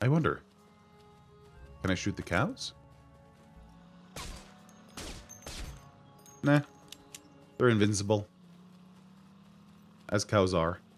I wonder. Can I shoot the cows? Nah. They're invincible. As cows are.